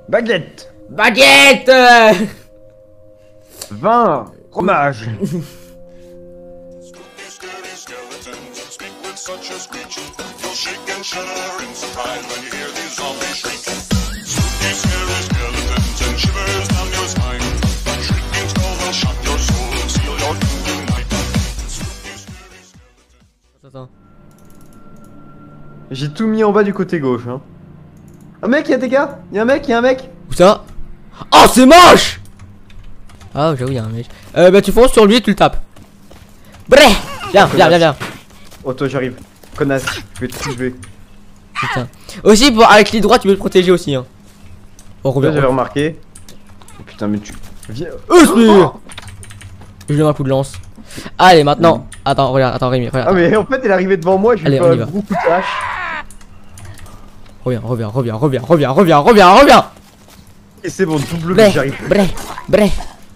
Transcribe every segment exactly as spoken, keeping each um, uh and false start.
Baguette. Baguette. Vin. Fromage. Attends. J'ai tout mis en bas du côté gauche. Hein. Un mec, il y a des gars. Il y a un mec, il y a un mec. Où ça? Oh, c'est moche. Ah, j'avoue, il y a un mec. Euh, bah, tu fonces sur lui et tu le tapes. Bref. Viens, viens, viens, viens. Oh, toi, j'arrive. Connasse, je vais te tuer. Putain. Aussi, pour, avec les droits, tu peux te protéger aussi. Hein. Oh, reviens. J'avais remarqué. Oh, putain, mais tu. Viens. Euh, oh, je lui donne un coup de lance. Allez, maintenant. Attends, regarde, attends, Rémi, regarde. Ah, mais en fait, il est arrivé devant moi. Je lui Allez, fais on y un va. gros coup de hache. Reviens, reviens, reviens, reviens, reviens, reviens, reviens, reviens. Et c'est bon, double que Bref, j'arrive. bref, bref.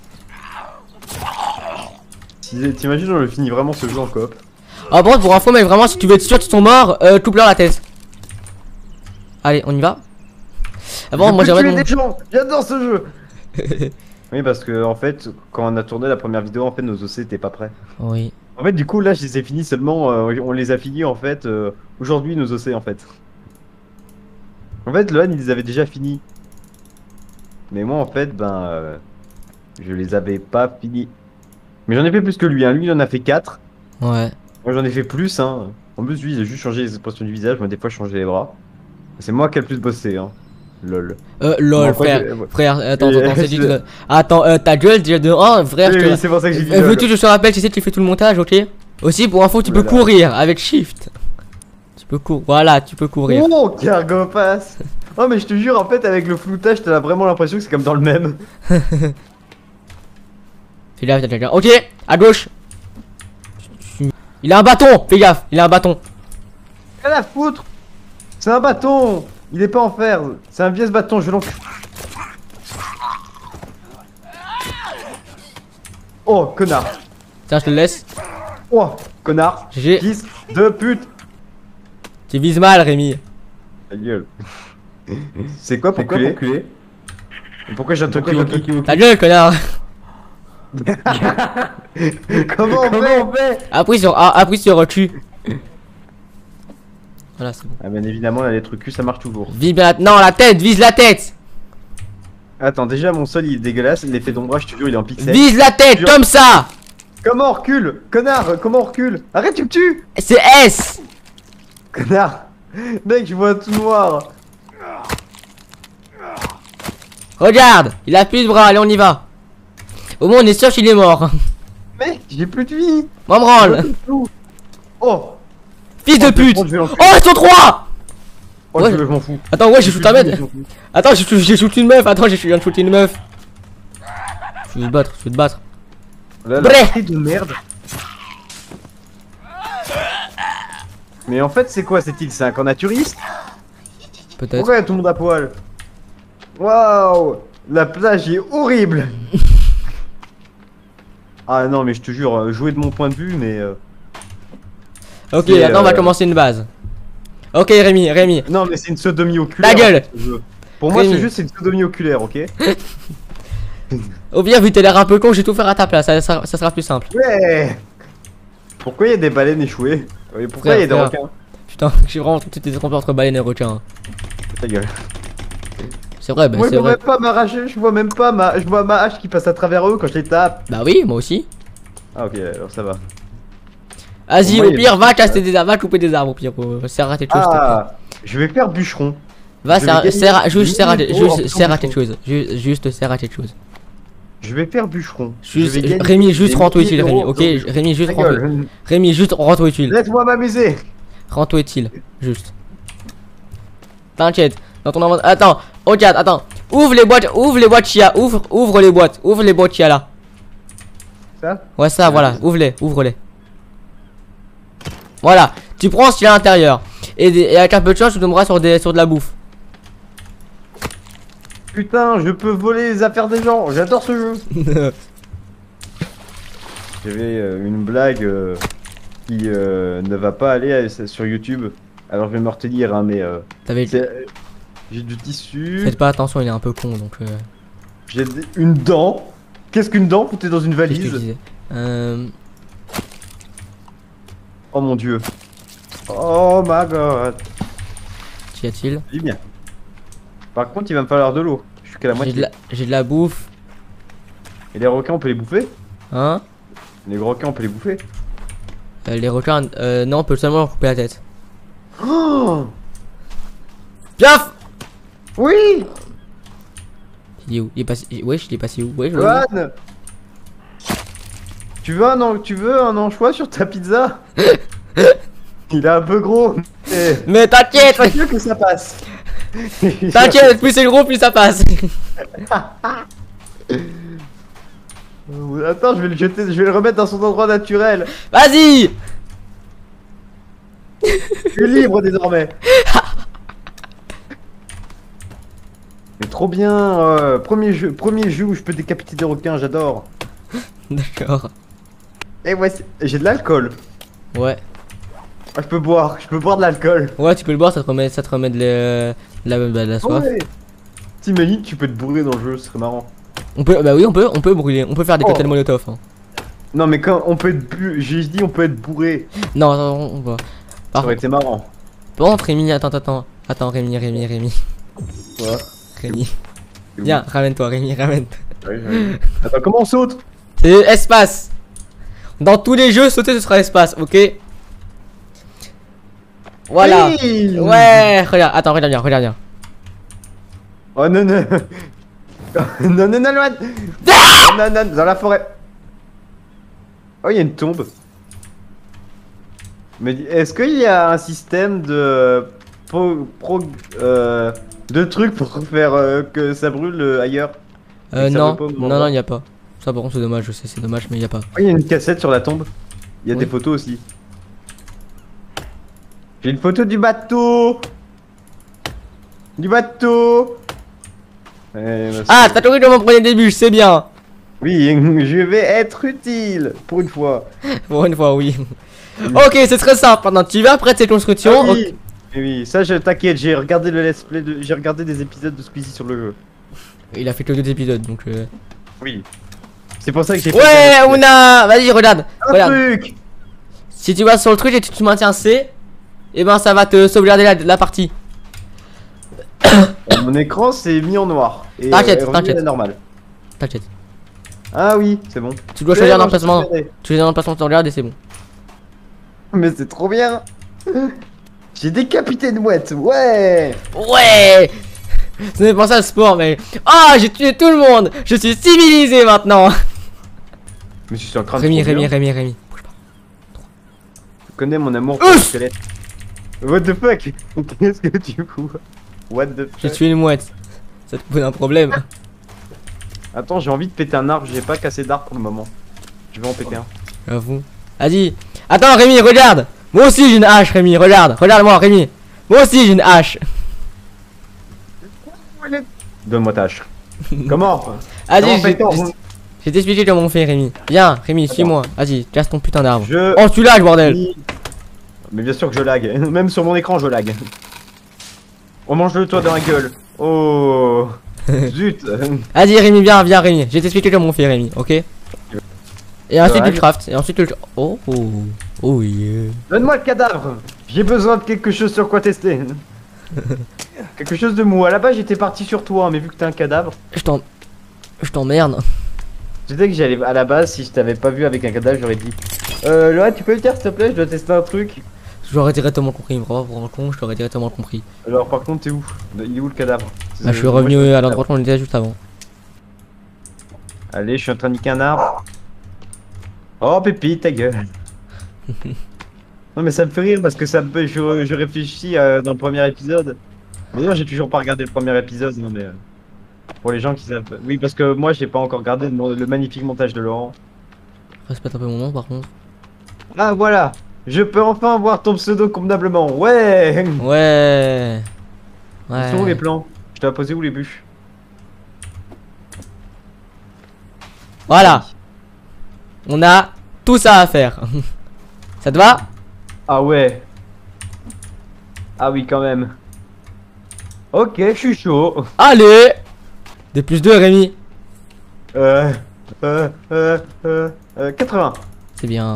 Si- T'imagines, on le finit vraiment ce jeu en coop. Ah bon, pour info, mec, vraiment, si tu veux être sûr qu'ils sont morts, euh, coupe-leur la tête. Allez, on y va. Avant, Je moi peux j'aimerais. tuer Mon... des gens. J'adore ce jeu. Oui, parce que en fait, quand on a tourné la première vidéo, en fait, nos O C étaient pas prêts. Oui. En fait, du coup, là, je les ai finis seulement. Euh, on les a finis en fait euh, aujourd'hui, nos O C en fait. En fait, Lohan, il les avait déjà finis. Mais moi, en fait, ben, euh, je les avais pas finis. Mais j'en ai fait plus que lui. Hein. Lui, il en a fait quatre. Ouais. Moi, j'en ai fait plus. Hein. En plus, lui, il a juste changé les expressions du visage. Moi, des fois, je changeais les bras. C'est moi qui ai le plus bossé. Hein. Lol. Euh, lol, Bon, après, frère. je- Frère, attends, Et- attends, c'est dit. je- Attends, euh, ta gueule déjà de un, frère. Oui, je te- oui, c'est pour ça que j'ai dit. Euh, lol. Veux-tu que je te rappelle, tu sais, tu fais tout le montage, ok? Aussi, pour info, tu peux Voilà. courir avec Shift. Tu peux courir. Voilà, tu peux courir. Oh, cargo pass. Oh, mais je te jure, en fait, avec le floutage, t'as vraiment l'impression que c'est comme dans le même. Fais gaffe, t'as quelqu'un. Ok, à gauche. Il a un bâton, fais gaffe, il a un bâton. Rien à foutre. C'est un bâton. Il est pas en fer. C'est un vieux bâton, je l'en. Oh, connard. Tiens, je te le laisse. Oh, connard. G G. Fils de pute. Tu vises mal, Rémi. Ta gueule. C'est quoi pour culer? Pourquoi j'ai un truc qui Ta gueule, connard. Comment on fait? Appuie sur A, appuie sur Q. Voilà, c'est bon. Ah, bien évidemment, là, les trucs cul, ça marche toujours. Vise bien la... Non, la tête, vise la tête. Attends, déjà, mon sol il est dégueulasse. L'effet d'ombrage, je te jure, il est en pixel. Vise la tête, Jure. comme ça. Comment on recule? Connard, comment on recule? Arrête, tu me tues! C'est S. Connard! Mec, je vois tout noir! Regarde, il a plus de bras, allez, on y va. Au moins, on est sûr qu'il est mort. Mec, j'ai plus de vie! M'en branle. Oh! Fils de Oh, pute. je vais l'enculer. Oh, ils sont trois. Oh, Ouais. je je m'en fous. Attends, ouais, j'ai shoot un Je mec. m'en fous. Attends, j'ai j'ai shoot une meuf. Attends, j'ai je viens de shooter une meuf. Je vais te battre, je vais te battre. Là, la Bref. partie de merde. Mais en fait, c'est quoi cette île? C'est un camp naturiste? Peut-être. Pourquoi il y a tout le monde à poil? Waouh! La plage est horrible! Ah non, mais je te jure, euh, jouer de mon point de vue, mais. euh, Ok, c'est, maintenant on va euh, commencer une base. Ok, Rémi, Rémi. Non, mais c'est une sodomie oculaire. Ta gueule. en fait, ce jeu. Pour moi, Rémi. ce jeu, c'est une sodomie oculaire, ok? Au pire, vu que t'as l'air un peu con, je vais tout faire à ta place. Ça, ça- ça sera plus simple. Ouais! Pourquoi il y a des baleines échouées? Oui, pourquoi Frère, il y a des frère. requins? Putain, j'ai vraiment tout été trompé entre baleine et requin. Ta gueule. C'est vrai, bah Moi, je c'est vois vrai. même pas m'arracher, je vois même pas ma. Je vois ma hache qui passe à travers eux quand je les tape. Bah oui, moi aussi. Ah, ok, alors ça va. Vas-y, Pour moi, au il y a pire, des- va casser des arbres, va couper des arbres au pire. Pour... Serre à tes choses, s'il te plaît. Ah! Je vais faire bûcheron. Va, je serre, vais serre à- gagner juste serre à tes- mille euros en juste faisant serre à tes bûcheron. choses. Juste, juste serre à tes choses. Je vais faire bûcheron. Je Juste, vais gagner Rémi, juste des rentre où milliers est-il, Rémi. d'euros Ok, en faisant Rémi, juste Ta rentre. gueule. Rémi, juste rentre où est-il. Laisse-moi m'amuser. Rentre où est-il. Juste. T'inquiète. Dans ton inventaire. Attends, regarde, attends. Ouvre les boîtes, ouvre les boîtes qu'il y a. Ouvre, ouvre les boîtes. Ouvre les boîtes qu'il y a là. Ça? Ouais, ça, voilà. Ouvre-les, ouvre-les. Voilà. Tu prends ce qu'il y a à l'intérieur. Et, des- et avec un peu de chance, tu tomberas sur, des, sur de la bouffe. Putain, je peux voler les affaires des gens. J'adore ce jeu. J'avais euh, une blague euh, qui euh, ne va pas aller euh, sur YouTube. Alors je vais me retenir, hein, mais euh, T'avais. c'est- euh, J'ai du tissu. Faites pas attention, il est un peu con donc. Euh... J'ai des- une dent. Qu'est-ce qu'une dent foutée dans une qu'est-ce que je valise? disais euh... Oh mon dieu. Oh my god. Qu'y a-t-il? Dis bien. Par contre, il va me falloir de l'eau. Je suis qu'à la J'ai moitié. de la... j'ai de la bouffe. Et les requins, on peut les bouffer? Hein? Les requins, on peut les bouffer? Euh, les requins, euh, non, on peut seulement leur couper la tête. Oh Piaf! oui. Il est où? Il est passé. Wesh, il est passé où? Wesh, wesh. Johan, tu veux un an... tu veux un anchois sur ta pizza? Il est un peu gros. Mais Mais t'inquiète! c'est mieux que ça passe. T'inquiète, plus c'est gros, plus ça passe. Attends, je vais le jeter, je vais le remettre dans son endroit naturel. Vas-y! Je suis libre désormais. Mais trop bien. euh, premier jeu, premier jeu où je peux décapiter des requins, j'adore. D'accord. Et voici, j'ai de l'alcool. Ouais. Ah, je peux boire, je peux boire de l'alcool. Ouais, tu peux le boire, ça te remet, ça te remet de, la- de la, bah, de la soif. Ouais. T'imagines, tu peux te bourrer dans le jeu, ce serait marrant. On peut, bah oui, on peut, on peut brûler, on peut faire des Oh. cocktails molotov. Hein. Non mais quand on peut être bu... j'ai dit on peut être bourré. Non, attends, on va. Ça Par aurait contre, été marrant. par contre, Rémi, attends, attends, attends, Rémi, Rémi, Rémi, Quoi? Rémi. Viens, ramène-toi, Rémi, ramène-toi. Ouais, ouais. Attends, comment on saute? C'est espace. Dans tous les jeux, sauter ce sera espace, ok? Voilà. Oui. Ouais, regarde, attends, regarde bien, regarde bien. Oh non non. Non non non loin. Non non dans la forêt. Oh il y a une tombe. Mais est-ce qu'il y a un système de pro, pro euh, de trucs pour faire euh, que ça brûle euh, ailleurs? Euh, Et que ça non, veut pas au non, moment. non, il y a pas. Ça, par contre, c'est dommage, je sais, c'est dommage, mais il y a pas. Oh il y a une cassette sur la tombe. Il y a Oui. des photos aussi. J'ai une photo du bateau. Du bateau. Eh, bah, Ah, c'est- t'as trouvé comment prenait des bûches, c'est bien. oui, je vais être utile pour une fois. Pour une fois, oui. Ok, c'est très simple. Maintenant, tu vas après de ces constructions. Ah ok. oui. Eh oui, ça je t'inquiète, j'ai regardé le let's play de... j'ai regardé des épisodes de Squeezie sur le jeu. Il a fait que deux épisodes, donc. Euh... Oui. C'est pour ça que j'ai fait Ouais, ça. Ouna, vas-y, regarde. un Regarde. truc. Si tu vas sur le truc et tu, tu maintiens C, et ben ça va te sauvegarder la, la partie. Mon écran s'est mis en noir. Et T'inquiète, est revenu t'inquiète. à la normale. T'inquiète. Ah oui, c'est bon. Tu dois C'est choisir bon, l'emplacement. je sais. Tu choisis l'emplacement de sauvegarde et c'est bon. Mais c'est trop bien. J'ai décapité une mouette, ouais. Ouais. Ce n'est pas ça le sport, mais. Ah, j'ai tué tout le monde. Je suis civilisé maintenant. Mais je suis en train de Rémi, trop Rémi, bien. Rémi, Rémi. Bouge pas. Tu connais mon amour pour le Ouf. squelette. What the fuck. Qu'est-ce que tu fous? What the J'ai fuck. tué une mouette. Ça te pose un problème. Attends, j'ai envie de péter un arbre, j'ai pas cassé d'arbre pour le moment. Je vais en péter un. J'avoue. Vas-y. Attends, Rémi, regarde. Moi aussi j'ai une hache, Rémi. Regarde. Regarde-moi, Rémi. Moi aussi j'ai une hache. Donne-moi ta hache. Comment? Comment Vas-y, je fait-on? je- je vais t'expliquer comment on fait, Rémi. Viens, Rémi, suis-moi. Vas-y, casse ton putain d'arbre. Je... Oh, tu lags, bordel. Mais bien sûr que je lag. Même sur mon écran, je lag. On mange le toit dans la gueule. Oh. Zut. Vas-y, Rémi, viens, viens, Rémi. Je vais t'expliquer comment on fait, Rémi, ok? Et ensuite Ouais. tu le craftes. Et ensuite tu le. Oh, oh, oh yeah. Donne-moi le cadavre. J'ai besoin de quelque chose sur quoi tester. Quelque chose de mou. À la base, j'étais parti sur toi, mais vu que t'es un cadavre, Je t'en. Je t'emmerde. je sais que j'allais à la base, si je t'avais pas vu avec un cadavre, j'aurais dit Euh, Laura, tu peux le dire s'il te plaît, je dois tester un truc. J'aurais directement compris, vraiment, vraiment con, je t'aurais directement compris. Alors, par contre, t'es où? Il est où le cadavre? Bah, je suis Euh, moi, revenu suis- à l'endroit où on était juste avant. Allez, je suis en train de niquer un arbre. Oh, Pépi, ta gueule. Non, mais ça me fait rire parce que ça me... je, je réfléchis euh, dans le premier épisode. D'ailleurs, j'ai toujours pas regardé le premier épisode, non, mais. euh, pour les gens qui savent. Oui, parce que moi, j'ai pas encore regardé le, le magnifique montage de Laurent. Respecte un peu mon nom par contre. Ah, voilà! Je peux enfin voir ton pseudo convenablement. Ouais! Ouais. Ils sont où les Ouais. plans? Je t'ai posé où les bûches? Voilà. On a tout ça à faire. Ça te va? Ah ouais. Ah oui, quand même. Ok, je suis chaud. Allez. Des plus deux, Rémi. Euh, euh, euh, euh, euh, quatre-vingts. C'est bien.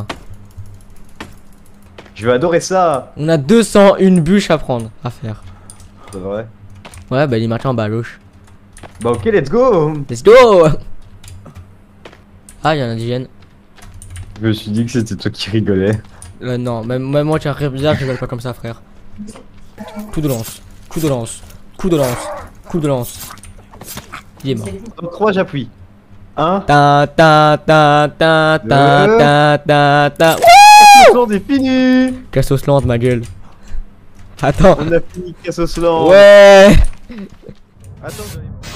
Je vais adorer ça. On a deux cent une bûches à prendre, à faire. C'est vrai. Ouais, bah il est marché en bas à gauche. Bah ok, let's go. Let's go. Ah, il y a un indigène. Je me suis dit que c'était toi qui rigolais. Euh, non, même, même moi, tu as un rire bizarre, je rigole pas comme ça, frère. Coup de lance, coup de lance, coup de lance, coup de lance. Il est mort. Dans trois, j'appuie. un. Ta ta ta ta ta Deux. ta ta ta. Le tour est fini. Cassos lente, ma gueule. Attends. On a fini Cassos Land. Ouais. Attends, j'avais-